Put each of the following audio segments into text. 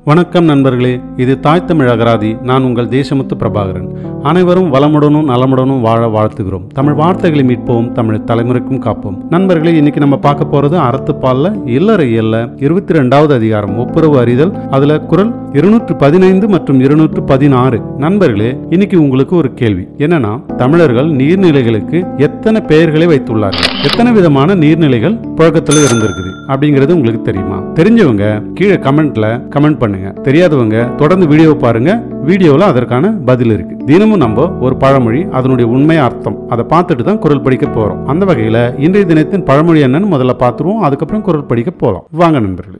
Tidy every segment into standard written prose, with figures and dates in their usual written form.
வணக்கம் நண்பர்களே, இது தாய் தமிழ் அகராதி. நான் உங்கள் தேசமுத்து பிரபாகரன். அனைவரும் வளமுடனும் நலமுடனும் வாழ வாழ்த்துகிறோம். தமிழ் வார்த்தைகளை மீட்போம், தமிழ் தலைமுறைக்கும் காப்போம். நண்பர்களே, இன்னைக்கு நம்ம பார்க்க போறது அறத்துப்பால்ல இல்லறை இல்ல 22வது அதிகாரம் ஒப்புரவு அறிதல். அதுல குறள் 215 மற்றும் 216. நண்பர்களே, இன்னைக்கு உங்களுக்கு ஒரு கேள்வி என்னன்னா, தமிழர்கள் நீர்நிலைகளுக்கு எத்தனை பெயர்களை வைத்துள்ளார்கள், எத்தனை விதமான நீர்நிலைகள் புழக்கத்துல இருந்திருக்குது அப்படிங்கிறது உங்களுக்கு தெரியுமா? தெரிஞ்சவங்க கீழே கமெண்ட்ல கமெண்ட் பண்ணுங்க. தெரியாதவங்க தொடர்ந்து வீடியோ பாருங்க, வீடியோல அதற்கான பதில் இருக்கு. தினமும் நம்ம ஒரு பழமொழி, அதனுடைய உண்மை அர்த்தம் அதை பார்த்துட்டு தான் குறள் படிக்க போறோம். அந்த வகையில இன்றைய தினத்தின் பழமொழி என்னன்னு முதல்ல பார்த்துருவோம், அதுக்கப்புறம் குறள் படிக்க போலாம். வாங்க நண்பர்களே.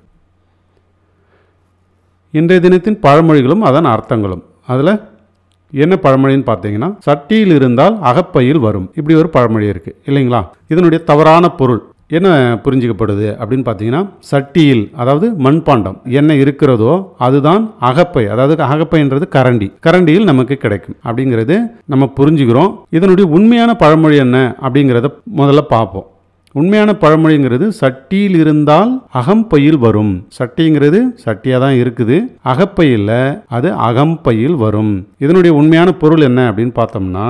இன்றைய தினத்தின் பழமொழிகளும் அதன் அர்த்தங்களும். அதுல என்ன பழமொழின்னு பார்த்தீங்கன்னா, சட்டியில் இருந்தால் அகப்பையில் வரும், இப்படி ஒரு பழமொழி இருக்கு இல்லைங்களா? இதனுடைய தவறான பொருள் என்ன புரிஞ்சுக்கப்படுது அப்படின்னு பார்த்தீங்கன்னா, சட்டியில் அதாவது மண்பாண்டம் என்ன இருக்கிறதோ அதுதான் அகப்பை, அதாவது அகப்பைன்றது கரண்டியில் நமக்கு கிடைக்கும் அப்படிங்கிறது நம்ம புரிஞ்சுக்கிறோம். இதனுடைய உண்மையான பழமொழி என்ன அப்படிங்கிறத முதல்ல பார்ப்போம். உண்மையான பழமொழிங்கிறது சட்டியில் இருந்தால் அகம்பையில் வரும். சட்டிங்கிறது சட்டியாக தான் இருக்குது, அகப்பையில் அது அகம்பையில் வரும். இதனுடைய உண்மையான பொருள் என்ன அப்படின்னு பார்த்தோம்னா,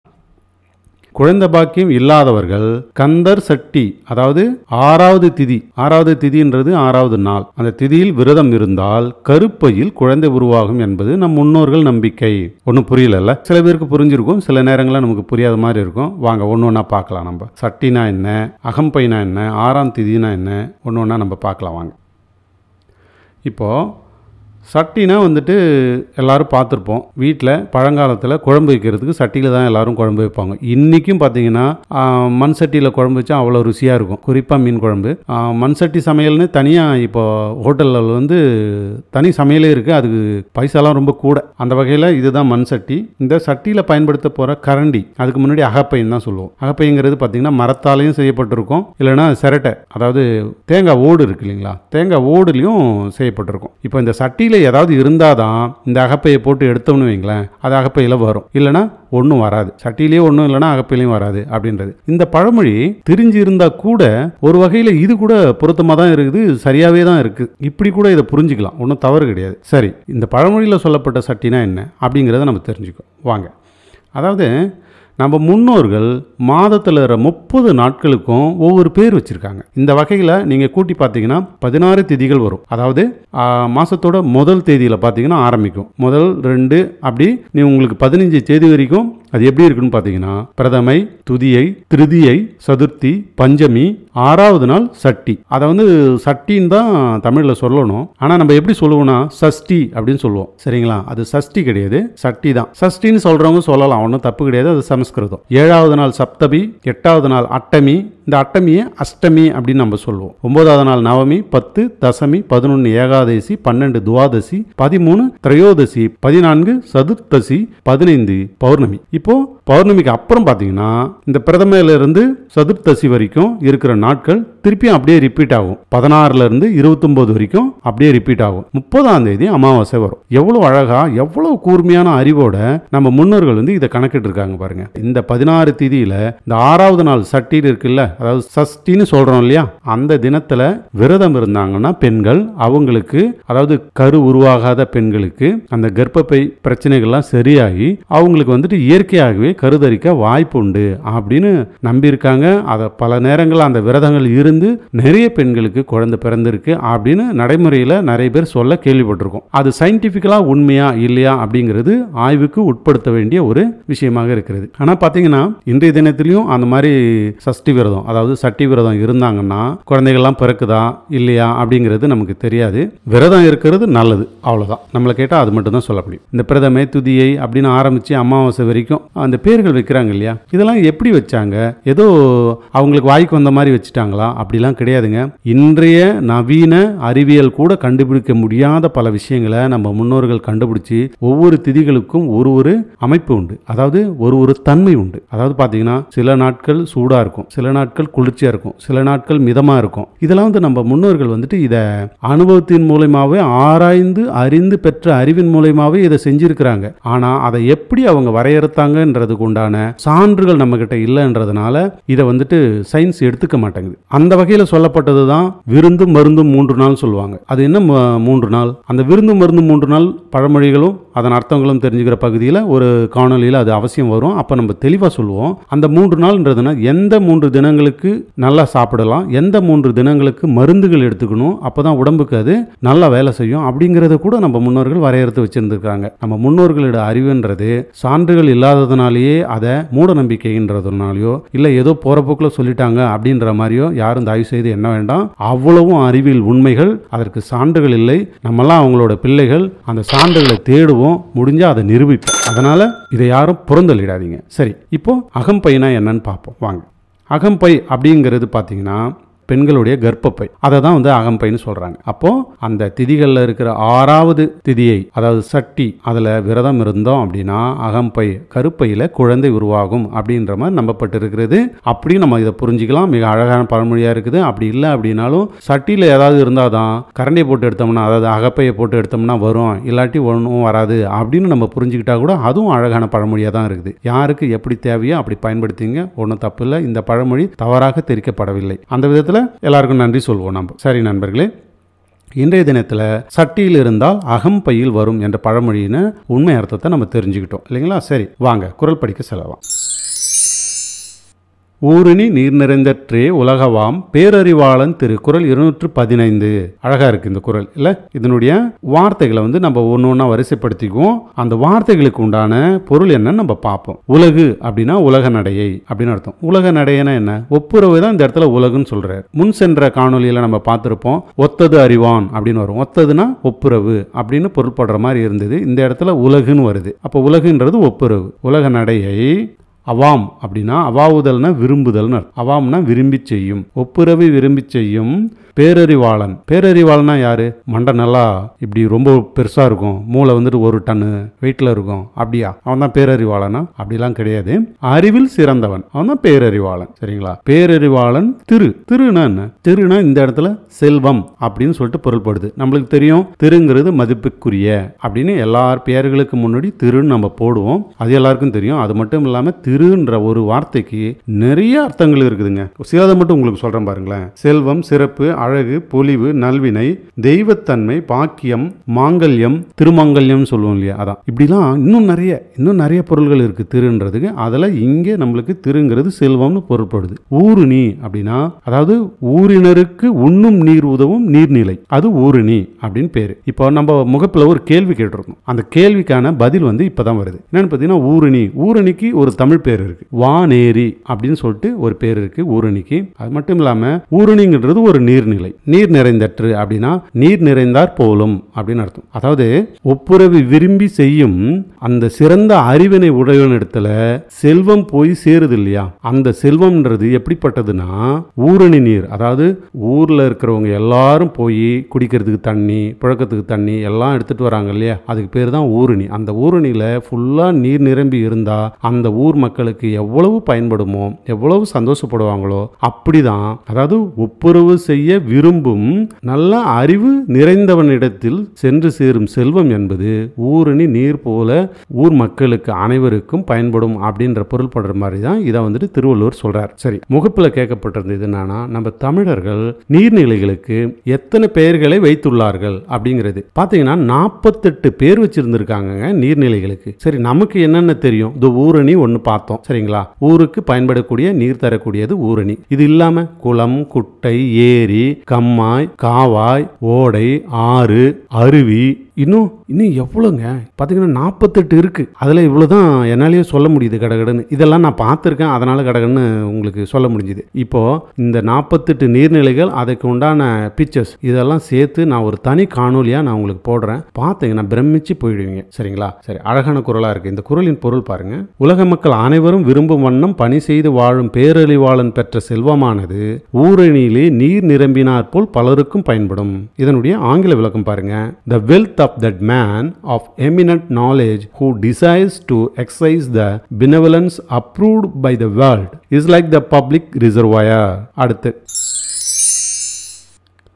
குழந்தை பாக்கியம் இல்லாதவர்கள் கந்தர் சட்டி, அதாவது ஆறாவது திதின்றது 6வது நாள், அந்த திதியில் விரதம் இருந்தால் கருப்பையில் குழந்தை உருவாகும் என்பது நம் முன்னோர்கள் நம்பிக்கை. ஒன்றும் புரியல, சில பேருக்கு புரிஞ்சிருக்கும், சில நேரங்களில் நமக்கு புரியாத மாதிரி இருக்கும். வாங்க ஒன்று ஒன்றா பார்க்கலாம். நம்ம சட்டினா என்ன, அகம்பைனா என்ன, 6ஆம் திதினா என்ன, ஒன்று ஒன்றா நம்ம பார்க்கலாம் வாங்க. இப்போ சட்டினா வந்துட்டு எல்லாரும் பார்த்துருப்போம். வீட்டில் பழங்காலத்தில் குழம்பு வைக்கிறதுக்கு சட்டியில் தான் எல்லாரும் குழம்பு வைப்பாங்க. இன்றைக்கும் பார்த்தீங்கன்னா மண் சட்டியில் குழம்பு வச்சா அவ்வளோ ருசியாக இருக்கும். குறிப்பாக மீன் குழம்பு. மண் சட்டி சமையல்னு தனியாக இப்போ ஹோட்டலில் வந்து தனி சமையலே இருக்குது, அதுக்கு பைசாலாம் ரொம்ப கூட. அந்த வகையில் இதுதான் மண் சட்டி. இந்த சட்டியில் பயன்படுத்த போகிற கரண்டி, அதுக்கு முன்னாடி அகப்பைன்னு தான் சொல்லுவோம். அகப்பைங்கிறது பார்த்தீங்கன்னா மரத்தாலையும் செய்யப்பட்டிருக்கும், இல்லைன்னா சிரட்டை, அதாவது தேங்காய் ஓடு இருக்கு இல்லைங்களா, தேங்காய் ஓடுலையும் செய்யப்பட்டிருக்கும். இப்போ இந்த சட்டியில் ஏதாவது இருந்தாதான் இந்த அகப்பையை போட்டு எடுத்தோம்னு வைங்களேன், அது அகப்பையில் வரும், இல்லைன்னா ஒன்றும் வராது. சட்டியிலேயே ஒன்றும் இல்லைன்னா அகப்பையிலையும் வராது அப்படின்றது. இந்த பழமொழி தெரிஞ்சு இருந்தா கூட ஒரு வகையில் இது கூட பொருத்தமாக தான் இருக்குது, சரியாகவே தான் இருக்குது. இப்படி கூட இதை புரிஞ்சுக்கலாம், ஒன்றும் தவறு கிடையாது. சரி, இந்த பழமொழியில் சொல்லப்பட்ட சட்டினா என்ன அப்படிங்கிறத நம்ம தெரிஞ்சுக்கோ வாங்க. அதாவது நம்ம முன்னோர்கள் மாதத்தில் 30 நாட்களுக்கும் ஒவ்வொரு பேர் வச்சுருக்காங்க. இந்த வகையில் நீங்கள் கூட்டி பார்த்தீங்கன்னா 16 திதிகள் வரும். அதாவது மாதத்தோட முதல் தேதியில் பார்த்தீங்கன்னா ஆரம்பிக்கும், முதல் 2 அப்படி நீ உங்களுக்கு 15 தேதி வரைக்கும் அது எப்படி இருக்குன்னு பார்த்தீங்கன்னா, பிரதமை, துதியை, திருதியை, சதுர்த்தி, பஞ்சமி, 6வது நாள் சட்டி. அதை வந்து சட்டின்னு தான் தமிழில் சொல்லணும், ஆனால் நம்ம எப்படி சொல்லுவோம்னா சஷ்டி அப்படின்னு சொல்லுவோம். சரிங்களா? அது சஷ்டி கிடையாது, சட்டி தான். சஷ்டின்னு சொல்கிறவங்க சொல்லலாம், ஒன்றும் தப்பு கிடையாது, அது சமஸ்கிருதம். 7வது நாள் சப்தமி, 8வது நாள் அட்டமி, இந்த அட்டமியை அஷ்டமி அப்படின்னு நம்ம சொல்லுவோம். 9வது நாள் நவமி, 10 தசமி, 11 ஏகாதசி, 12 துவாதசி, 13 திரையோதசி, 14 சதுர்த்தசி, 15 பௌர்ணமி. இப்போ பௌர்ணமிக்கு அப்புறம் பார்த்தீங்கன்னா இந்த பிரதமையில இருந்து சதுர்த்தசி வரைக்கும் இருக்கிற நாட்கள் திருப்பியும் அப்படியே ரிப்பீட் ஆகும். 16ல இருந்து 29 வரைக்கும் அப்படியே ரிப்பீட் ஆகும். 30ஆம் தேதி அமாவாசை வரும். எவ்வளவு அழகா, எவ்வளவு கூர்மையான அறிவோட நம்ம முன்னோர்கள் வந்து இதை கணக்கிட்டு இருக்காங்க பாருங்க. இந்த 16 திதியில இந்த 6வது நாள் சட்டியில் இருக்குல்ல, அதாவது சஷ்டின்னு சொல்றோம் இல்லையா, அந்த தினத்துல விரதம் இருந்தாங்கன்னா பெண்கள், அவங்களுக்கு அதாவது கரு உருவாகாத பெண்களுக்கு அந்த கர்ப்பப்பை பிரச்சனைகள்லாம் சரியாகி அவங்களுக்கு வந்துட்டு இயற்கையாகவே கருதரிக்க வாய்ப்பு உண்டு அப்படின்னு நம்பியிருக்காங்க. அதை பல நேரங்கள் அந்த விரதங்கள் இருந்து நிறைய பெண்களுக்கு குழந்தை பிறந்திருக்கு அப்படின்னு நடைமுறையில் நிறைய பேர் சொல்ல கேள்விப்பட்டிருக்கோம். அது சயின்டிபிக்கலா உண்மையா இல்லையா அப்படிங்கிறது ஆய்வுக்கு உட்படுத்த வேண்டிய ஒரு விஷயமாக இருக்கிறது. ஆனா பாத்தீங்கன்னா இன்றைய தினத்திலையும் அந்த மாதிரி சஷ்டி விரதம், அதாவது சட்டி விரதம் இருந்தாங்கன்னா குழந்தைகள்லாம் பிறக்குதா இல்லையா அப்படிங்கிறது நமக்கு தெரியாது. விரதம் இருக்கிறது நல்லது, அவ்வளவுதான். நம்மளை கேட்டா அது மட்டும் தான் சொல்ல முடியும். இந்த பிரதமை, துதியை அப்படின்னு ஆரம்பிச்சு அமாவாசை வரைக்கும் அந்த பேர்கள் வைக்கிறாங்க இல்லையா, இதெல்லாம் எப்படி வச்சாங்க? ஏதோ அவங்களுக்கு வாய்க்கு வந்த மாதிரி வச்சுட்டாங்களா? அப்படிலாம் கிடையாதுங்க. இன்றைய நவீன அறிவியல் கூட கண்டுபிடிக்க முடியாத பல விஷயங்களை நம்ம முன்னோர்கள் கண்டுபிடிச்சு ஒவ்வொரு திதிகளுக்கும் ஒரு அமைப்பு உண்டு, அதாவது ஒரு தன்மை உண்டு. அதாவது பாத்தீங்கன்னா சில நாட்கள் சூடா இருக்கும், சில நாட்கள் குளிர்ச்சியா இருக்கும், சில நாட்கள் மிதமா இருக்கும். இதெல்லாம் வந்து நம்ம முன்னோர்கள் வந்துட்டு இதை அனுபவத்தின் மூலமாவே ஆராய்ந்து அறிந்து பெற்ற அறிவின் மூலமாவே இதை செஞ்சிருக்கிறாங்க. ஆனா அதை எப்படி அவங்க வரையறுத்தாங்கன்றதுக்கு உண்டான சான்றுகள் நம்ம கிட்ட இல்லைன்றதுனால இதை இதை வந்துட்டு சயின்ஸ் எடுத்துக்க மாட்டேங்குது. அந்த வகையில் சொல்லப்பட்டது தான் விருந்து மருந்து 3 நாள் சொல்லுவாங்க. அது என்ன 3 நாள்? அந்த விருந்து மருந்து 3 நாள் பழமொழிகளும் அதன் அர்த்தங்களும் தெரிஞ்சுக்கிற பகுதியில் ஒரு காணொலியில் அது அவசியம் வரும். அப்போ நம்ம தெளிவாக சொல்லுவோம். அந்த 3 நாள்ன்றதுனா எந்த 3 தினங்களுக்கு நல்லா சாப்பிடலாம், எந்த 3 தினங்களுக்கு மருந்துகள் எடுத்துக்கணும், அப்போ தான் உடம்புக்கு அது நல்லா வேலை செய்யும் அப்படிங்கிறத கூட நம்ம முன்னோர்கள் வரையறுத்து வச்சிருந்திருக்காங்க. நம்ம முன்னோர்களோட அறிவுன்றது சான்றுகள் இல்லாததுனாலேயே அதை மூட நம்பிக்கைன்றதுனாலையோ இல்லை ஏதோ போற போக்கில் சொல்லிட்டாங்க அப்படின்ற மாதிரியோ யாரும் தயவு செய்து என்ன வேண்டாம். அவ்வளவும் அறிவியல் உண்மைகள், அதற்கு சான்றுகள் இல்லை. நம்மெல்லாம் அவங்களோட பிள்ளைகள், அந்த சான்றுகளை தேடுவோம், முடிஞ்சா அதை நிரூபிப்போம். அதனால இதை யாரும் புறந்தள்ளிடாதீங்க. சரி, இப்போ அகம்பைனா என்னன்னு பார்ப்போம் வாங்க. அகம்பை அப்படிங்கிறது பார்த்தீங்கன்னா பெண்களுடைய கர்ப்பப்பை, அதை தான் வந்து அகம்பைன்னு சொல்றாங்க. அப்போ அந்த திதிகளில் இருக்கிற 6வது திதியை, அதாவது சட்டி, அதில் விரதம் இருந்தோம் அப்படின்னா அகம்பை, கருப்பையில் குழந்தை உருவாகும் அப்படின்ற மாதிரி நம்பப்பட்டிருக்கிறது. அப்படி நம்ம இதை புரிஞ்சுக்கலாம். மிக அழகான பழமொழியாக இருக்குது. அப்படி இல்லை அப்படின்னாலும் சட்டியில் ஏதாவது இருந்தால் தான் கரண்டியை போட்டு எடுத்தோம்னா, அதாவது அகப்பையை போட்டு எடுத்தோம்னா வரும், இல்லாட்டி ஒன்றும் வராது அப்படின்னு நம்ம புரிஞ்சுக்கிட்டா கூட அதுவும் அழகான பழமொழியாக தான் இருக்குது. யாருக்கு எப்படி தேவையோ அப்படி பயன்படுத்திங்க, ஒன்றும் தப்பு இல்லை. இந்த பழமொழி தவறாக தெரிவிக்கப்படவில்லை. அந்த விதத்தில் எல்லாருக்கும் நன்றி சொல்வோம் நம்ம. சரி நண்பர்களே, இன்றைய தினத்தில் சட்டியில் இருந்தால் அகம்பையில் வரும் என்ற பழமொழியின் உண்மை அர்த்தத்தை நம்ம தெரிஞ்சுக்கிட்டோம் இல்லைங்களா? சரி வாங்க குறள் படிக்க செல்லலாம். ஊருணி நீர் நிறைந்தற்றே உலகவாம் பேரறிவாளன் திருக்குறள் 215. அழகா இருக்கு இந்த குறள் இல்ல? இதனுடைய வார்த்தைகளை வந்து நம்ம ஒன்னொன்னா வரிசைப்படுத்திக்குவோம். அந்த வார்த்தைகளுக்கு உண்டான பொருள் என்னன்னு நம்ம பார்ப்போம். உலகு அப்படின்னா உலக நடையை அப்படின்னு அர்த்தம். உலக நடையனா என்ன? ஒப்புரவு தான் இந்த இடத்துல உலகுன்னு சொல்றாரு. முன் சென்ற காணொலியில நம்ம பார்த்திருப்போம், ஒத்தது அறிவான் அப்படின்னு வரும். ஒத்ததுன்னா ஒப்புரவு அப்படின்னு பொருள்படுற மாதிரி இருந்தது. இந்த இடத்துல உலகுன்னு வருது. அப்போ உலகுன்றது ஒப்புரவு. உலக நடையை அவாம் அப்படின்னா அவாவுதல்னா விரும்புதல்னு. அவாம்னா விரும்பி செய்யும், ஒப்புரவு விரும்பி செய்யும் பேரறிவாளன். பேரறிவாளனா யாரு? மண்டை நல்லா இப்படி ரொம்ப பெருசா இருக்கும், மூளை வந்துட்டு 1 டன்னு வெயிட்ல இருக்கும், அப்படியா? அவன் தான் பேரறிவாளனா? அப்படிலாம் கிடையாது. அறிவில் சிறந்தவன், அவன் தான் பேரறிவாளன். சரிங்களா? பேரறிவாளன் திருனா என்ன? திருனா இந்த இடத்துல செல்வம் அப்படின்னு சொல்லிட்டு பொருள்படுது. நம்மளுக்கு தெரியும் திருங்கிறது மதிப்புக்குரிய அப்படின்னு. எல்லார் பெயர்களுக்கு முன்னாடி திருன்னு நம்ம போடுவோம், அது எல்லாருக்கும் தெரியும். அது மட்டும் இல்லாம திருன்ற ஒரு வார்த்தைக்கு நிறைய அர்த்தங்கள் இருக்குதுங்க. சிலதை மட்டும் உங்களுக்கு சொல்றேன் பாருங்களேன். செல்வம், சிறப்பு, அழகு, பொலிவு, நல்வினை, தெய்வத்தன்மை, பாக்கியம், மாங்கல்யம், திருமங்கல்யம் சொல்லுவோம் இல்லையா? அதான். இப்படிலாம் இன்னும் நிறைய பொருள்கள் இருக்கு திருன்றதுக்கு. அதில் இங்கே நம்மளுக்கு திருங்கிறது செல்வம்னு பொருள்படுது. ஊருணி அப்படின்னா அதாவது ஊரினருக்கு உண்ணும் நீர் உதவும் நீர்நிலை, அது ஊருணி அப்படின்னு பேரு. இப்போ நம்ம முகப்பில் ஒரு கேள்வி கேட்டிருக்கோம். அந்த கேள்விக்கான பதில் வந்து இப்பதான் வருது. என்னன்னு பார்த்தீங்கன்னா ஊருணி. ஊருணிக்கு ஒரு தமிழ் பேர் இருக்கு, வானேரி அப்படின்னு சொல்லிட்டு ஒரு பேர் இருக்கு ஊருணிக்கு. அது மட்டும் இல்லாம ஊருணிங்கிறது ஒரு நீர்நிலை. நீர் நிறைந்தற்று அப்படின்னா நீர் நிறைந்தார் போலும் அப்படின்னு அர்த்தம். அதாவது ஒப்புரவு விரும்பி செய்யும் அந்த சிறந்த அறிவினை உடையவனிடத்துல செல்வம் போய் சேருது இல்லையா? அந்த செல்வம்ன்றது எப்படிப்பட்டதுன்னா ஊரணி நீர். அதாவது ஊர்ல இருக்கிறவங்க எல்லாரும் போய் குடிக்கிறதுக்கு தண்ணி, புழக்கத்துக்கு தண்ணி எல்லாம் எடுத்துட்டு வராங்க இல்லையா? அதுக்கு பேர் தான் ஊரணி. அந்த ஊரணியில ஃபுல்லா நீர் நிரம்பி இருந்தா அந்த ஊர் மக்களுக்கு எவ்வளவு பயன்படுமோ, எவ்வளவு சந்தோஷப்படுவாங்களோ அப்படிதான். அதாவது ஒப்புரவு செய்ய விரும்பும் நல்ல அறிவு நிறைந்தவனிடத்தில் சென்று சேரும் செல்வம் என்பது ஊரணி நீர் போல ஊர் மக்களுக்கு அனைவருக்கும் பயன்படும் அப்படின்ற பொருள்படுற மாதிரி தான் இதை வந்துட்டு திருவள்ளுவர் சொல்றார். சரி, முகப்பில் கேட்கப்பட்டிருந்தது என்னன்னா, நம்ம தமிழர்கள் நீர்நிலைகளுக்கு எத்தனை பெயர்களை வைத்துள்ளார்கள் அப்படிங்கிறது. பாத்தீங்கன்னா 48 பேர் வச்சிருந்திருக்காங்க நீர்நிலைகளுக்கு. சரி, நமக்கு என்னென்ன தெரியும்? இந்த ஊரணி ஒன்று பார்த்தோம். சரிங்களா? ஊருக்கு பயன்படக்கூடிய நீர் தரக்கூடியது ஊரணி. இது இல்லாம குளம், குட்டை, ஏரி, கம்மாய், காவாய், ஓடை, ஆறு, அருவி, இன்னும் எவ்வளோங்க பார்த்தீங்கன்னா 48 இருக்கு. அதில் இவ்வளோதான் என்னாலேயே சொல்ல முடியுது கடகடன்னு. இதெல்லாம் நான் பார்த்துருக்கேன், அதனால கடகடன்னு உங்களுக்கு சொல்ல முடிஞ்சுது. இப்போ இந்த 48 நீர்நிலைகள், அதுக்கு உண்டான பிக்சர்ஸ் இதெல்லாம் சேர்த்து நான் ஒரு தனி காணொலியாக நான் உங்களுக்கு போடுறேன். பார்த்தீங்கன்னா பிரமிச்சு போயிடுவீங்க. சரிங்களா? சரி, அழகான குறளாக இருக்கு. இந்த குறளின் பொருள் பாருங்க. உலக மக்கள் அனைவரும் விரும்பும் வண்ணம் பணி செய்து வாழும் பேரறிவாளன் பெற்ற செல்வமானது ஊரணியிலே நீர் நிரம்பினார் போல் பலருக்கும் பயன்படும். இதனுடைய ஆங்கில விளக்கம் பாருங்க. The wealth of that man of eminent knowledge who desires to exercise the benevolence approved by the world is like the public reservoir. அடுத்து,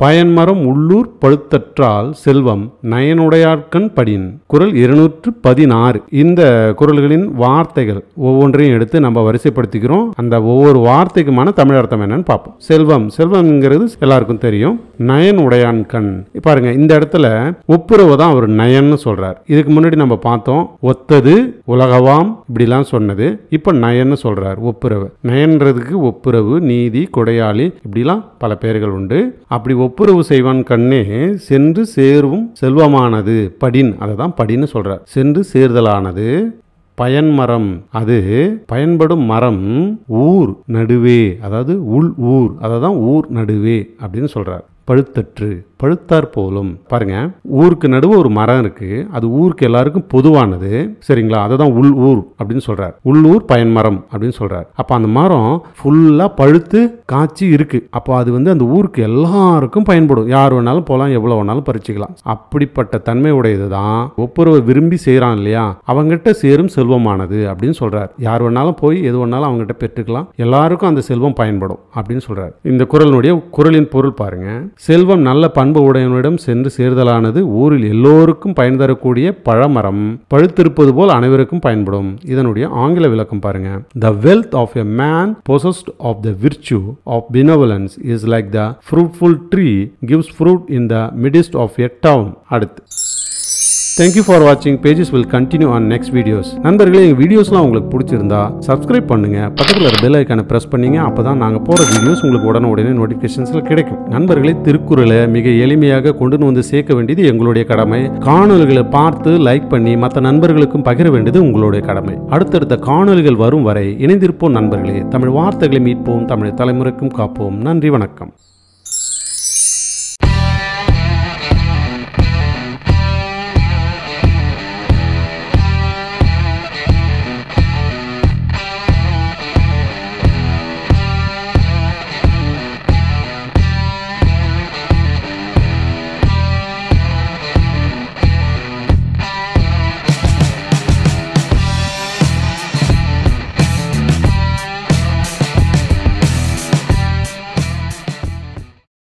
பயன்மரம் உள்ளூர் பழுத்தற்றால் செல்வம் நயனுடையார்கண் படின். குறள் 216. இந்த குறள்களின் வார்த்தைகள் ஒவ்வொன்றையும் எடுத்து நம்ம வரிசைப்படுத்திக்கிறோம். அந்த ஒவ்வொரு வார்த்தைக்குமான தமிழ் அர்த்தம் என்னன்னு பார்ப்போம். செல்வம், செல்வம்ங்கிறது எல்லாருக்கும் தெரியும். நயன் உடையான் கண். பாருங்க, இந்த இடத்துல ஒப்புரவு தான் அவர் நயன்னு சொல்றார். இதுக்கு முன்னாடி நம்ம பார்த்தோம் ஒத்தது உலகவாம் இப்படிலாம் சொன்னது. இப்ப நயன்னு சொல்றார். ஒப்புரவு. நயன்றதுக்கு ஒப்புரவு, நீதி, கொடையாளி இப்படிலாம் பல பெயர்கள் உண்டு. அப்படி ஒப்புரவு செய்வான் கண்ணே சென்று சேர்வும் செல்வமானது படின். அதை தான் படின்னு சொல்றார். சென்று சேர்தலானது. பயன்மரம், அது பயன்படும் மரம் ஊர் நடுவே, அதாவது உள் ஊர், அதை தான் ஊர் நடுவே அப்படின்னு சொல்றார். பழுத்தற்று, பழுத்தார் போலும். பாருங்க, ஊருக்கு நடுவே ஒரு மரம் இருக்கு. அது ஊருக்கு எல்லாருக்கும் பொதுவானது. சரிங்களா? அதை தான் உள் ஊர் அப்படின்னு சொல்றார். உள்ளூர் பயன்மரம் அப்படின்னு சொல்றார். அப்ப அந்த மரம் ஃபுல்லா பழுத்து காய்ச்சி இருக்கு. அப்போ அது அந்த ஊருக்கு எல்லாருக்கும் பயன்படும். யார் வேணாலும் போகலாம், எவ்வளவு வேணாலும் பறிச்சுக்கலாம். அப்படிப்பட்ட தன்மை உடையது தான் ஒப்புரவை விரும்பி செய்யறான் இல்லையா, அவங்ககிட்ட சேரும் செல்வமானது அப்படின்னு சொல்றார். யார் வேணாலும் போய் எது வேணாலும் அவங்ககிட்ட பெற்றுக்கலாம், எல்லாருக்கும் அந்த செல்வம் பயன்படும் அப்படின்னு சொல்றார். இந்த குறளின் பொருள் பாருங்க. செல்வம் நல்ல பண்பு உடையவனிடம் சென்று சேர்தலானது. ஊரில் எல்லோருக்கும் பயன் தரக்கூடிய பழமரம் பழுத்திருப்பது போல் அனைவருக்கும் பயன்படும். இதனுடைய ஆங்கில விளக்கம் பாருங்க. The wealth of a man possessed of the virtue of benevolence is like the fruitful tree gives fruit in the midst of a town. அடுத்து, Thank you for watching. Pages will continue on next videos. நண்பர்களே, எங்கள் வீடியோஸ்லாம் உங்களுக்கு பிடிச்சிருந்தா subscribe பண்ணுங்க, பக்கத்தில் ஒரு bell ஐக்கானை ப்ரெஸ் பண்ணீங்க. அப்போ தான் நாங்கள் போகிற வீடியோஸ் உங்களுக்கு உடனே நோட்டிஃபிகேஷன்ஸில் கிடைக்கும். நண்பர்களே, திருக்குறளை மிக எளிமையாக கொண்டு வந்து சேர்க்க வேண்டியது எங்களுடைய கடமை. காணொலிகளை பார்த்து லைக் பண்ணி மற்ற நண்பர்களுக்கும் பகிர வேண்டியது உங்களுடைய கடமை. அடுத்தடுத்த காணொலிகள் வரும் வரை இணைந்திருப்போம் நண்பர்களே. தமிழ் வார்த்தைகளை மீட்போம், தமிழ் தலைமுறைக்கும் காப்போம். நன்றி, வணக்கம்.